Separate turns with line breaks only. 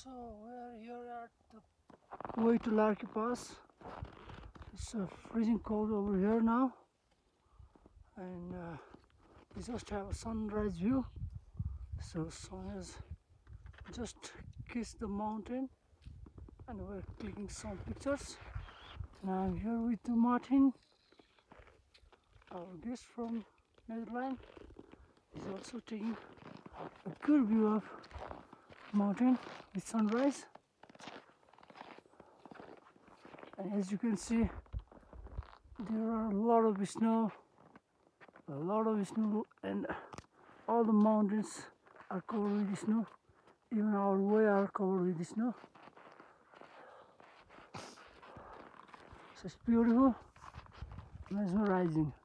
So we're here at the way to Larke Pass. It's freezing cold over here now, and we just have a sunrise view. So sun has just kissed the mountain, and we're clicking some pictures. Now I'm here with Martin, our guest from Netherlands. He's also taking a good view of mountain with sunrise. And as you can see, there are a lot of snow, and all the mountains are covered with snow. Even our way are covered with snow. So it's beautiful, mesmerizing.